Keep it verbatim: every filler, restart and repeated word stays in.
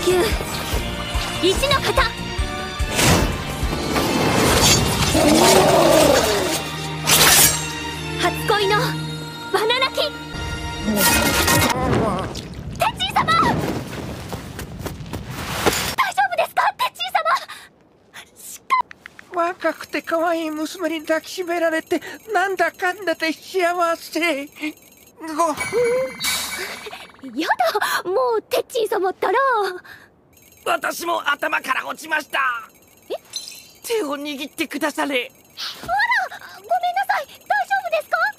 球一の型。初恋のバナナキ。テッチー様、大丈夫ですかテッチー様。 若くて可愛い娘に抱きしめられてなんだかんだで幸せ。ごやだ、もうテッチー様ったら。 私も頭から落ちました。 え、 手を握ってくだされ。 あら、ごめんなさい。大丈夫ですか？